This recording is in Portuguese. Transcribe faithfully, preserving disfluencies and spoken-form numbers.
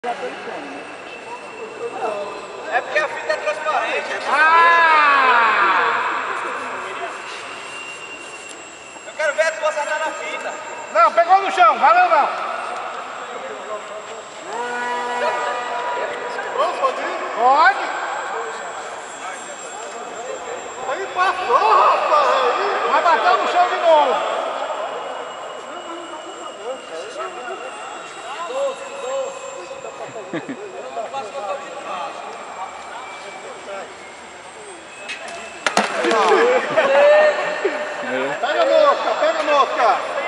É porque a fita é transparente. Ah! Eu quero ver a tua acertar na fita. Não, pegou no chão, valeu não. Pode ir? Pode. Aí passou, rapaz! Vai bater no chão de novo. Pega a mosca, pega a mosca!